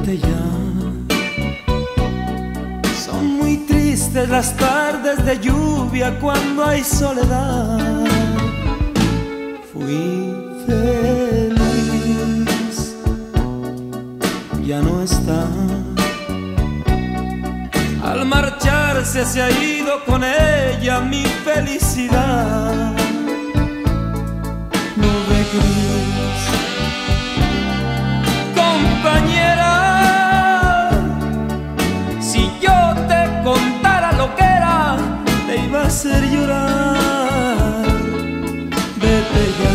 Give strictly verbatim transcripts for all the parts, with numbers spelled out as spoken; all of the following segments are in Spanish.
vete ya. Son muy tristes las tardes de lluvia cuando hay soledad. Fui feliz, ya no está. Al marcharse se ha ido con ella mi felicidad. Nube gris, compañera, si yo te contara lo que era, te iba a hacer llorar. Vete ya.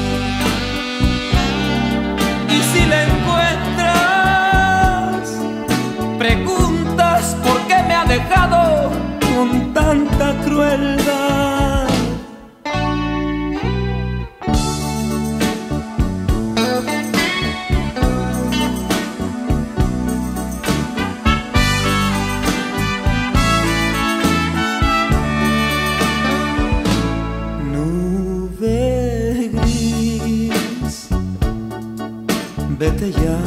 Y si la encuentras, preguntas por qué me ha dejado con tanta crueldad. Vete ya,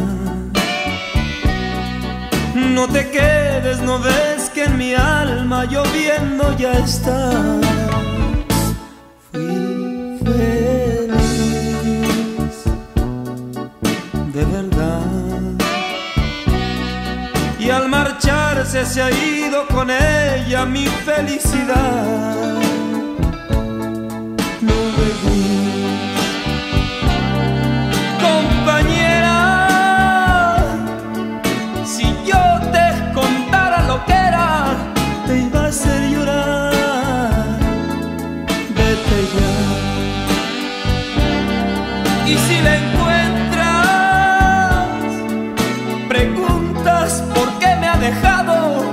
no te quedes, no ves que en mi alma lloviendo ya está. Fui feliz, de verdad, y al marcharse se ha ido con ella mi felicidad. Nube gris, compañera, si yo te contara lo que era, te iba a hacer llorar. Vete ya. Y si la encuentras, preguntas por qué me ha dejado